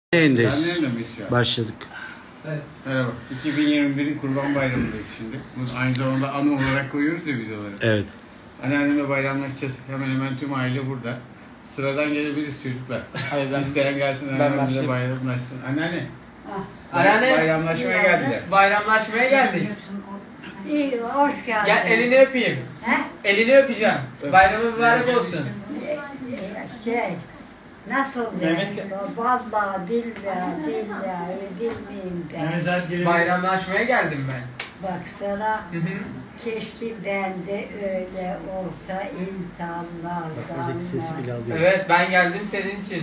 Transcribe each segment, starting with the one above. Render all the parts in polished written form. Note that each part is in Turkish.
Yayındayız. Başladık. Evet. Merhaba. 2021'in Kurban Bayramı'ndayız şimdi. Bunu aynı zamanda anı olarak koyuyoruz ya videoları. Evet. Anneannemle bayramlaşacağız. Hemen hemen tüm aile burada. Sıradan gelebiliriz çocuklar. Hayır, İsteyen gelsin anneannemle bayramlaşsın. Anneanne. Anneanne. Bayramlaşmaya geldiler. Bayramlaşmaya geldik. İyi, hoş geldin. Gel elini öpeyim. He? Elini öpeceğim. Bayramı mübarek olsun. Nasıl vallahi billahi bilmeyeyim ben. Bayramlaşmaya geldim ben. Baksana, keşke ben de öyle olsa insanlardan. Evet, ben geldim senin için.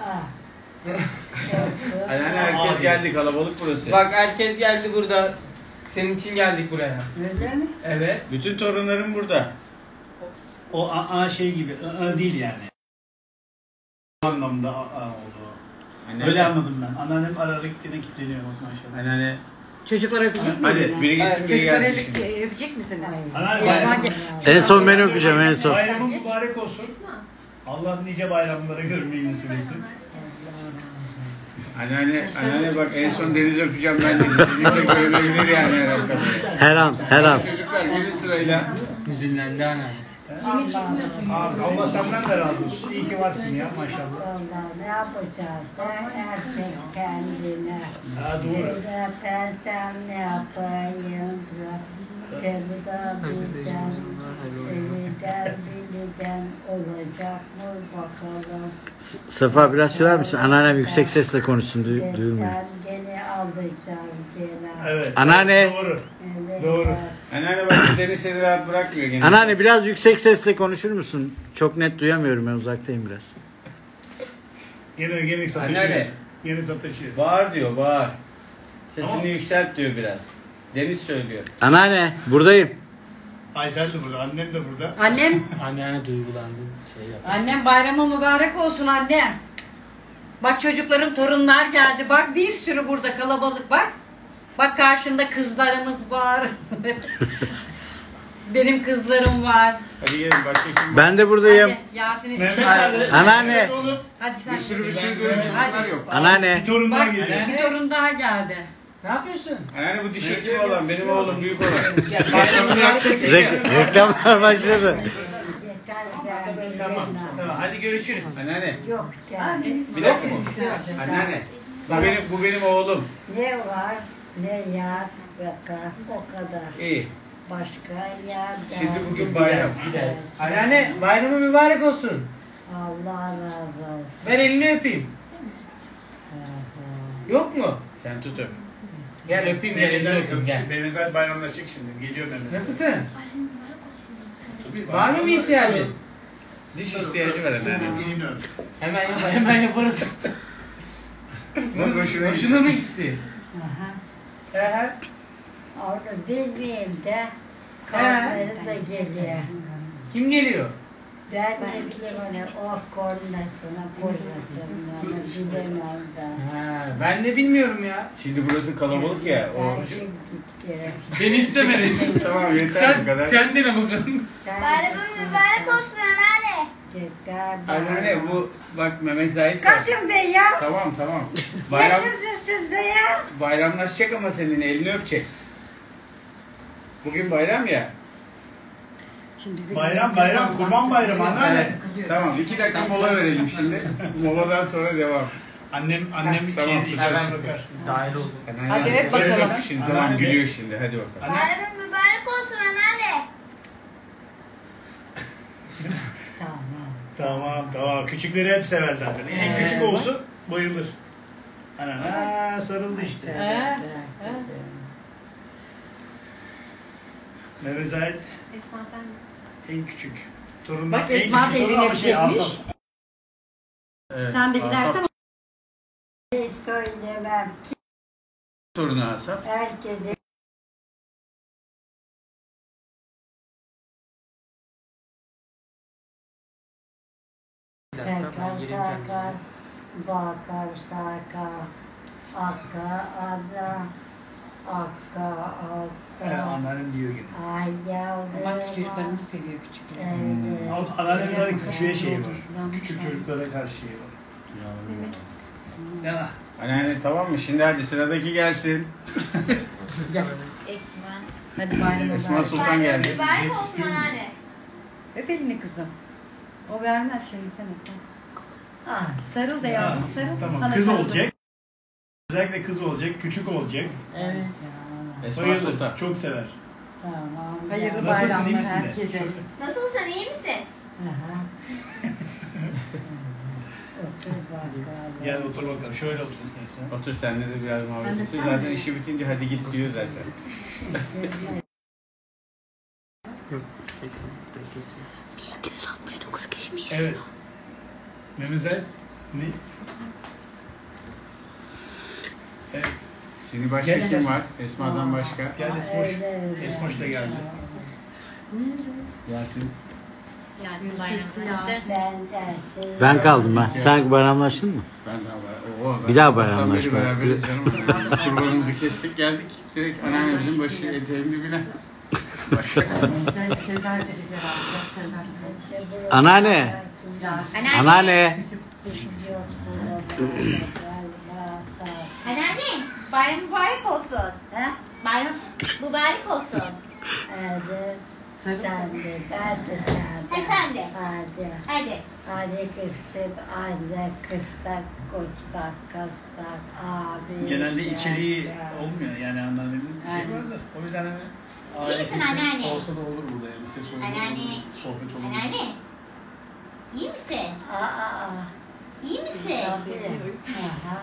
Anneanne herkes geldi, kalabalık burası. Bak herkes geldi burada. Senin için geldik buraya. Öyle mi? Evet. Bütün torunlarım burada. O şey gibi değil yani. Anlamda oldu. Öyle anladım ben. Anneannem aralık yine kilitleniyor maşallah. Anneanne. Çocuklar öpecek mi? Hadi biri gitsin biri gelsin şimdi. Öpecek misiniz? En son ben öpeceğim en son. Bayramın mübarek olsun. Allah nice bayramlara görmeyi nasip etsin. Anneanne bak en son Deniz öpeceğim ben de. Deniz de görülebilir yani herhalde. Her an. Çocuklar gelin sırayla. Yüzünden de anneanne. Allah senden de razı olsun. İyi ki varsın ya maşallah. Allah ne yapacağız? Herkes kendine. Doğru. Ben sen ne yapayım? Tevhidden biliden olacak mı bakalım. Sefa biraz söyler misin? Anneannem yüksek sesle konuşsun. Duyulmuyor. Sen gene alacağım gene. Evet. Anneanne. Doğru. Evet. Doğru. Anneanne bak Deniz seni rahat bırakmıyor gene. Anneanne biraz yüksek sesle konuşur musun? Çok net duyamıyorum, ben uzaktayım biraz. Yine satışıyor. Anneanne. Yine satışıyor. Bağır diyor, bağır. Sesini yükselt diyor biraz. Deniz söylüyor. Anneanne buradayım. Aysel de burada, annem de burada. Annem, Anneanne duygulandı. annem bayramı mübarek olsun annem. Bak çocuklarım, torunlar geldi. Bak bir sürü burada kalabalık bak. Bak karşında kızlarımız var. Benim kızlarım var. Hadi gelin başka kim var? Ben de buradayım. Hadi Yasin'in Mehmet abi. Anneanne. Hadi sen. Bir sürü görüntüler yok. Anneanne. Bir torunlar Bak, geliyor. Bir torun daha geldi. Ne yapıyorsun? Anneanne bu diş hekimi olan benim oğlum büyük olan. Bayramını yapacağız. Reklamlar başladı. Tamam. Hadi görüşürüz. Anneanne Yok yani. bir dakika. Anneanne bu benim oğlum. Ne var ne yar bakar o kadar. İyi. Başka yer. Şimdi bugün bayram. Anneanne bayramı mübarek olsun. Allah razı olsun. Ben elini öpeyim. Yok mu? Sen tut öp. Gel öpeyim gel elini öpeyim gel. Mehmet bayramlaşacak şimdi. Geliyor Mehmet. Nasılsın? Var mı bir ihtiyacın? Diş ihtiyacı var anneanne. Elini öp. Hemen yaparız. Hoşuna Hoşuna mı gitti? Aha. Orada bilmeyeyim de karnları da geliyor. Kim geliyor? Ben de bilemem o kornasına koymasını bilemem ben. Ha, ben de bilmiyorum ya. Şimdi burası kalabalık ya. O... Ben şimdi gitti. Ben istemedim. Tamam yeter bu kadar. Sen dene bakalım. Bayramın mübarek olsun anneanne. Anneanne bu bak Mehmet Zahit var. Kaçın be ya? Tamam. Bayram. Yaşasın be ya? Bayramlaşacak ama senin elini öpecek. Bugün bayram ya. Bayram, kurban bayramı anneanne. Tamam 2 dakika mola verelim şimdi. Moladan sonra devam. Annem Tamam. işaret bakar. Dahil oldum. Hadi evet bakalım. Şimdi tamam gülüyor şimdi hadi bakalım. Bayramın mübarek olsun anneanne. Tamam. Küçükleri hep sever zaten. En küçük olsun bayılır. Anneanne sarıldı işte. Mehmet Zahit Esma sen mi? en küçük. Torunlar Bak en Esma da küçük eline olan bir şeymiş. Asaf. Sen de gidersen Söylemem. Sorunu Asaf. Herkese sakar, bakar, sakar, akka, Anneannem diyor gene. ay yavrum. bak çocuklarımız seviyor küçükleri. Evet. Anneannem zaten küçüğe şey var. Küçük çocuklara karşı şey var. Ya. Anneanne tamam mı? Şimdi hadi sıradaki gelsin. Esma. Hadi bayram Esma mübarek. Sultan geldi. Mübarek olsun anneanne. Öp elini kızım. O vermez şimdi sen öp. Ah, Sarıl da Ya, yavrum sarıl. tamam Sana kız sarıldım. olacak. Özellikle kız olacak, küçük olacak. Evet. Esma Bayılır, Sultan. çok sever. tamam. Hayırlı Nasılsın, iyi bayramlar misin de? herkese. Nasılsın iyi misin? Aha. Otur bakalım. Gel otur bakalım. Şöyle otur istersen. Otur senle de biraz muhabbet Ben de etsin. sen Zaten de. işi bitince hadi git diyor zaten. Evet. Mehmet ne? Evet. Şimdi başka Gel, kim gel. var? Esma'dan başka. Gel Esmoş. Esmoş da geldi. Yasin. Yasin bayramlaştı. Ben kaldım ben. Sen bayramlaştın mı? Ben daha var. Bir daha bayramlaşma. Beraberiz canım. Kurbanımızı kestik geldik. Direkt anneannemizin başı eteğin dibine. Başka. Sevdar verecekler abi. Sevdar. Anneanne. Anneanne. Anneanne bayram mübarek olsun. Ha? Bayram mübarek olsun. Hadi. Sarıl. Sen de, ben de sen de. Hadi sen de. Hadi. Hadi. Hadi kıstık, anne kıstak, koçtak, kastak, abi. Genelde içeriği sen de. olmuyor yani anneannemin bir şey Aynen. var da. O yüzden hani İyi misin anneanne? olsa da olur burada yani ses olur. Anneanne. Sohbet olur. Anneanne. İyi misin? Aa, İyi misin? tabii. Aha.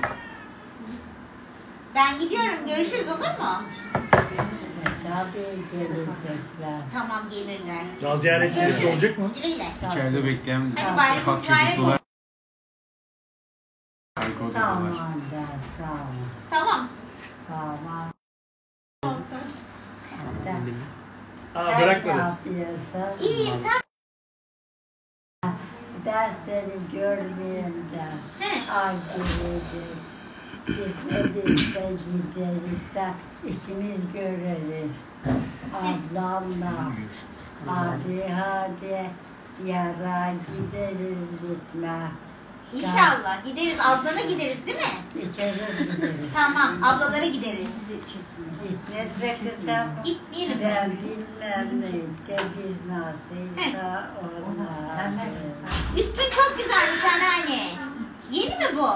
Ben gidiyorum. Görüşürüz olur mu? Tabii gelecekler. Tamam gelirler. Daha ziyaretçiniz olacak mı? Güle güle. İçeride bekleyen Hadi bayram ufak mübarek çocuklar. olsun. Arka odadalar. Tamam der, tamam. Tamam. Tamam. Aa Sen ne bırakmadı. yapıyorsun? İyiyim sen. Ben seni görmeyeyim de. He. Aceledir. Gitmedikçe gideriz de işimiz görürüz. Ablamla. Hadi yara gideriz gitme. İnşallah gideriz. Ablana gideriz değil mi? İçeriz gideriz. Tamam. Ablalara gideriz. Gitmezse kızım. Gitmeyelim. Ben bilmem neyse biz nasılsa onlar. Üstün çok güzelmiş anneanne. Yeni mi bu?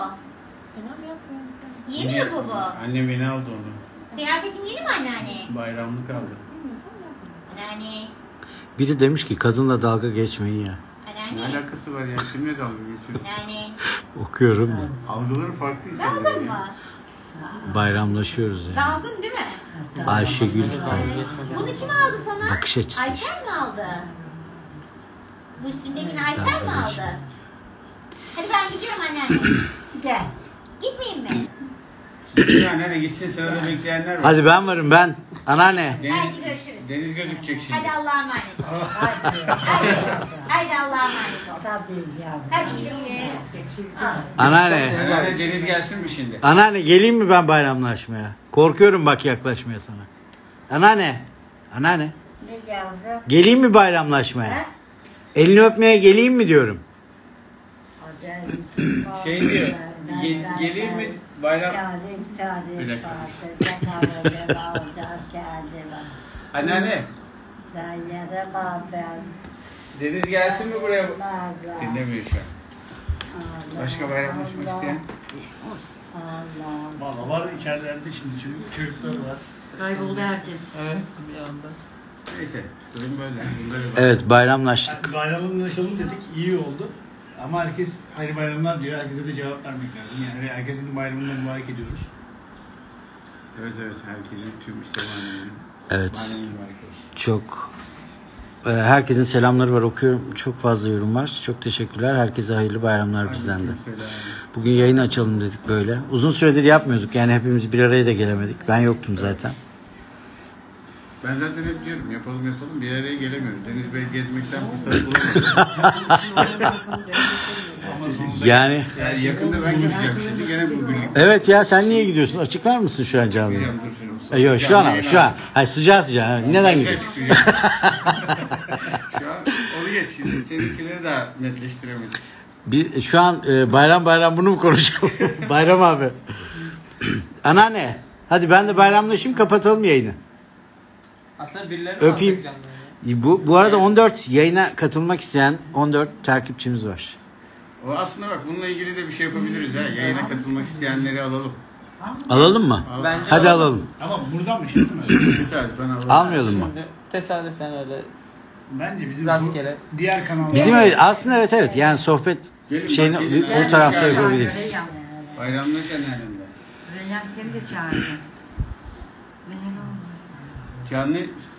Yeni mi bu? Annem yeni aldı onu. Kıyafetin yeni mi anneanne? Bayramlık aldı. Anneanne. Biri demiş ki kadınla dalga geçmeyin ya. Ne Anneanne. alakası var ya? Kimle dalga geçiyorsun? Anneanne. Okuyorum da. Algıları farklı insanlar Dalgın ya. mı? Bayramlaşıyoruz yani. Dalgın değil mi? Ayşegül. Bunu kim aldı sana? Bakış açısı işte. Aysel mi aldı? Bu üstündekini Aysel mi Dalga geçme. aldı? Hadi ben gidiyorum anneanne. Gel. Gitmeyeyim mi? Şimdi anneanne gitsin sırada bekleyenler var. Hadi ben varım ben. Anneanne. Hadi görüşürüz. Deniz gözükecek şimdi. Hadi Allah'a emanet ol. Hadi. Hadi Allah'a emanet ol. Tabii yavrum. Hadi güle güle. Anneanne. Anneanne Deniz gelsin mi şimdi? Anneanne geleyim mi ben bayramlaşmaya? Korkuyorum bak yaklaşmaya sana. Anneanne. Anneanne. Ne yavrum? Geleyim mi bayramlaşmaya? Ha? Elini öpmeye geleyim mi diyorum. Şey diyor. Geleyim mi bayram? Bir dakika. Anneanne. Deniz gelsin mi buraya? Dinlemiyor şu an. Başka bayramlaşmak isteyen? Valla var içerilerde şimdi çocuklar var. Kayboldu herkes. Evet bir anda. Neyse. Durum böyle. Bunları Evet bayramlaştık. Yani bayramlaşalım dedik iyi oldu. Ama herkes hayırlı bayramlar diyor. Herkese de cevap vermek lazım. Yani herkesin bayramını mübarek ediyoruz. Evet evet. Herkesin tüm selamlarını. Evet. Bayramı mübarek olsun. Çok herkesin selamları var okuyorum. Çok fazla yorum var. Çok teşekkürler. Herkese hayırlı bayramlar bizden de. Aleykümselam. Bugün yayın açalım dedik böyle. Uzun süredir yapmıyorduk. Yani hepimiz bir araya da gelemedik. Ben yoktum zaten. Ben zaten hep diyorum yapalım bir araya gelemiyoruz. Deniz Bey gezmekten fırsat bulamıyor. Ama sonunda Yani Yani yakında ben gideceğim şimdi gene bu birlikte. evet ya sen niye gidiyorsun? Açıklar mısın şu an canlı? Gideceğim, dur şimdi. Yok şu an ama şu an. Hayır sıcağı. Neden gidiyorsun? Şu an onu geç şimdi. Seninkileri daha netleştiremedik. Şu an bayram bunu mu konuşalım? Bayram abi. Anneanne. Hadi ben de bayramlaşayım, kapatalım yayını. Aslında birileri Öpeyim. alacak canlı. Bu arada 14 yayına katılmak isteyen 14 takipçimiz var. O aslında bak bununla ilgili de bir şey yapabiliriz ha. Yayına katılmak isteyenleri alalım. Alalım mı? Bence Hadi alalım. Ama buradan mı şimdi mi? Tesadüfen alalım. Almayalım mı? Şimdi tesadüfen öyle Bence bizim rastgele. diğer kanallar... Bizim aslında evet yani sohbet Gelin şeyini bak, gelin. o tarafta Gelin. yapabiliriz. Bayramlaş anneannemle. Reyhan seni de çağırdı. Reyhan olmaz. Canlı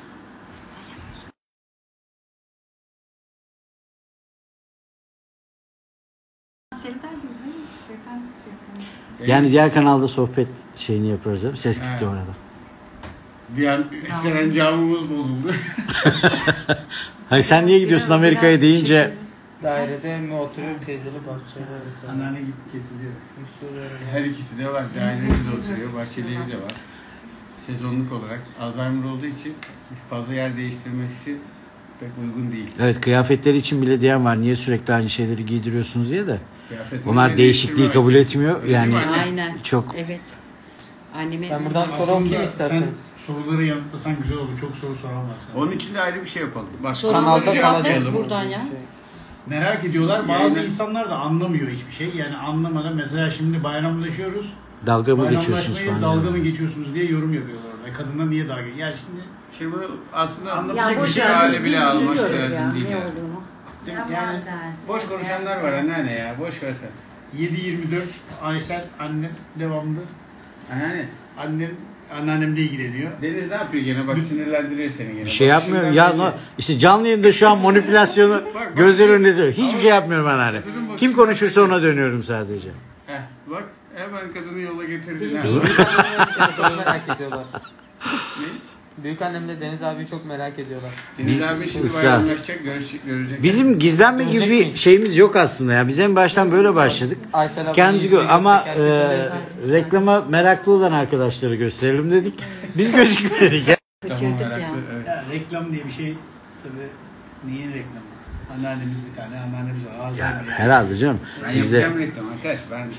Yani diğer kanalda sohbet şeyini yaparız değil mi? Ses gitti Evet. orada. bir an Seren camımız bozuldu. Hayır sen niye gidiyorsun Amerika'ya deyince Dairede mi oturuyor teyzeli bahçeli. Anneanne gibi kesiliyor. Her ikisi de var. Dairede de oturuyor. Bahçeli evi de var. Sezonluk olarak Alzheimer olduğu için fazla yer değiştirmesi pek uygun değil. evet kıyafetleri için bile diyen var. Niye sürekli aynı şeyleri giydiriyorsunuz diye de. Kıyafetleri Onlar değişikliği kabul etmiyor. Öyle Yani değil mi anne? Aynen. çok Evet. Anneme Ben buradan soru Aslında okuyayım sen isterseniz. soruları yanıtlasan güzel olur. Çok soru soran var sana. Onun için de ayrı bir şey yapalım. Bak, Kanalda soruları kalacak. cevaplayalım. buradan ya. Merak ediyorlar. Bazı Yayına- insanlar da anlamıyor hiçbir şey. Yani anlamadan mesela şimdi bayramlaşıyoruz. dalga mı geçiyorsunuz Bayramlaşmayı falan. dalga mı yani. geçiyorsunuz diye yorum yapıyorlar orada. Kadınlar niye dalga geçiyor? Ya şimdi Şimdi bunu aslında Ya anlatacak bir boş şey ver. hale bile almak Biliyoruz ya lazım değil. ne Yani. olduğunu. Yani boş konuşanlar var anneanne ya. Boş ver sen. 7-24 Aysel annem devamlı. Anneanne. Anneannemle ilgileniyor. Deniz ne yapıyor gene? Bak sinirlendiriyor seni gene. Bir şey Bak, yapmıyor. şimdiden Ya belli. işte canlı yayında şu an manipülasyonu bak. gözler önünde izliyor. Hiçbir şey yapmıyorum ben hani. Kadının bakış- Kim konuşursa ona dönüyorum sadece. Heh, bak hemen kadını yola getirdin. ha. Çok merak ediyorlar. Büyük annemle Deniz abi çok merak ediyorlar. Deniz Biz abi şimdi ısrar. bayramlaşacak, görecek. Bizim gizlenme gibi bir Görecek şeyimiz yok aslında ya. Biz en baştan böyle başladık. Aysel abla Kendisi yüzüğü ama gösterirken reklama meraklı olan arkadaşları gösterelim dedik. Biz gözükmedik ya. Tamam, Kaçırdık meraklı, ya. evet. Ya reklam diye bir şey tabii neyin reklamı? Anneannemiz bir tane, anneannemiz var. Ağzı Ya, var yani. herhalde canım. Ben Bizde yapacağım reklam arkadaş.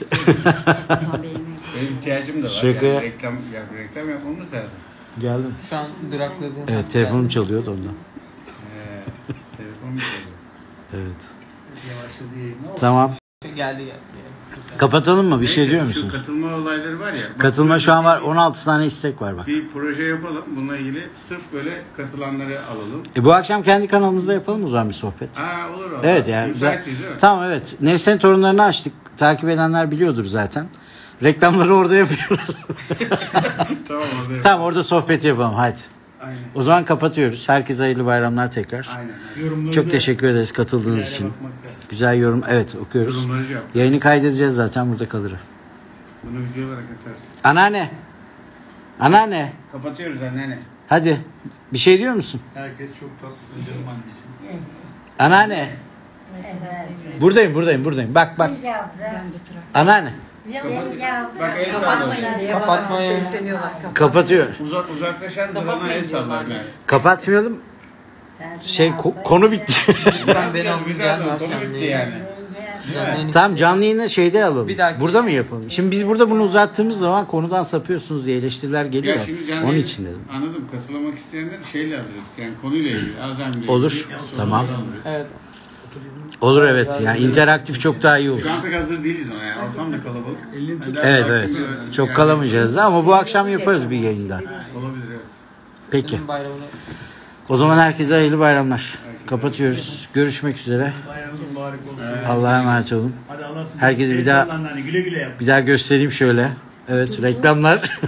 Benim ihtiyacım da var. Şaka. Yani reklam yapmamız lazım. geldim. Şu an durakladı. Evet telefonum çalıyordu ondan. Telefon mu çalıyor? Evet. Yavaşladı yayınla. Tamam. Geldi. Kapatalım mı? Bir şey Neyse, diyor şu musun? katılma olayları var ya. bak, Katılma şu an var. 16 tane istek var bak. Bir proje yapalım. Bununla ilgili sırf böyle katılanları alalım. Bu akşam kendi kanalımızda yapalım o zaman bir sohbet. Ha olur olur. Evet yani. Müsaitliyiz değil mi? Tamam evet. Nefsen torunlarını açtık. Takip edenler biliyordur zaten. Reklamları orada yapıyoruz. Tamam orada. Tamam orada sohbet yapalım hadi. Aynen. O zaman kapatıyoruz. Herkese hayırlı bayramlar tekrar. Aynen. Yorumları Çok da teşekkür ederiz katıldığınız sırayla için. bakmak lazım. Güzel yorum. Evet okuyoruz. Yorumları yap. Yayını kaydedeceğiz zaten burada kalır. Bunu video olarak atarız. Anneanne. Anneanne. Kapatıyoruz anneanne. Hadi. Bir şey diyor musun? Herkes çok tatlı canım anneciğim. Anneanne. Buradayım. Bak. Anneanne. Bak el sallıyor. Kapatmayın diye Kapatmayın. bana sesleniyorlar. Kapatıyor. Uzaklaşan durana Kapatmayın el sallar. diyorlar. Kapatmayalım. Konu bitti. Lütfen beni alın Güzel gelme oldu. akşam Konu bitti değil. yani. Tamam canlı yayını şeyde alalım. Bir dahaki- Burada mı yapalım? Şimdi biz burada bunu uzattığımız zaman konudan sapıyorsunuz diye eleştiriler geliyor. Ya şimdi canlı Onun yayın- için dedim. Anladım. Katılmak isteyenler şeyle alırız. Yani konuyla ilgili. Alzheimer'le Olur, ilgili soruları tamam. alırız. Evet. Olur evet. Yani interaktif çok daha iyi olur. Şu an pek hazır değiliz ona yani. Ortam da kalabalık. Evet. Çok kalamayacağız da ama bu akşam yaparız bir yayında. Olabilir evet. Peki. Senin bayramını O zaman herkese hayırlı bayramlar. Kapatıyoruz. Görüşmek üzere. Bayramınız mübarek olsun. Allah'a emanet olun. Hadi Allah'a ısmarladık. Herkese bir El daha- salla anneanne, güle güle yap. Bir daha göstereyim şöyle. Evet reklamlar.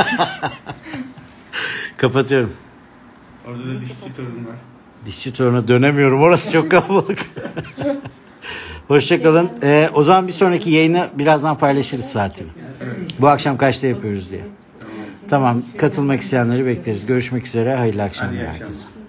Kapatıyorum. Orada da dişçi torun var. Dişçi toruna dönemiyorum. Orası çok kalabalık. Hoşçakalın. O zaman bir sonraki yayını birazdan paylaşırız saatini. Bu akşam kaçta yapıyoruz diye. Tamam. Katılmak isteyenleri bekleriz. Görüşmek üzere. Hayırlı akşamlar Hadi iyi akşamlar. herkese.